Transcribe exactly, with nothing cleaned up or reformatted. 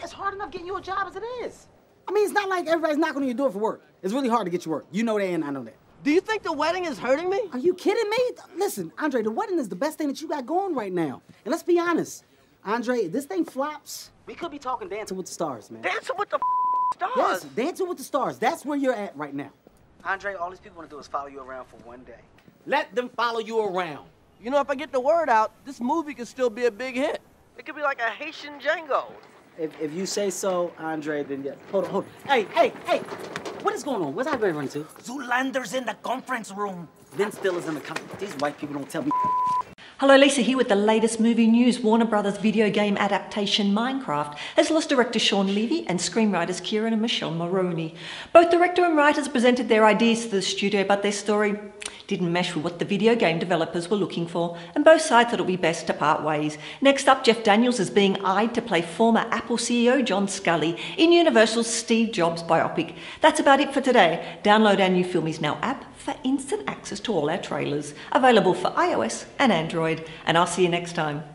It's hard enough getting you a job as it is. I mean, it's not like everybody's knocking on your door for work. It's really hard to get you work. You know that and I know that. Do you think the wedding is hurting me? Are you kidding me? Listen, Andre, the wedding is the best thing that you got going right now. And let's be honest, Andre, if this thing flops, we could be talking Dancing with the Stars, man. Dancing with the stars? Yes, Dancing with the Stars. That's where you're at right now. Andre, all these people want to do is follow you around for one day. Let them follow you around. You know, if I get the word out, this movie could still be a big hit. It could be like a Haitian Django. If, if you say so, Andre, then yeah. Hold on, hold on. Hey, hey, hey! What is going on? What's Andre running to? Zoolander's in the conference room. Vince Stiller's in the conference. These white people don't tell me. Hello, Lisa here with the latest movie news. Warner Brothers video game adaptation Minecraft has lost director Sean Levy and screenwriters Kieran and Michelle Maroney. Both director and writers presented their ideas to the studio, but their story didn't mesh with what the video game developers were looking for, and both sides thought it would be best to part ways. Next up, Jeff Daniels is being eyed to play former Apple C E O John Scully in Universal's Steve Jobs biopic. That's about it for today. Download our new Filmies Now app for instant access to all our trailers, available for iOS and Android, and I'll see you next time.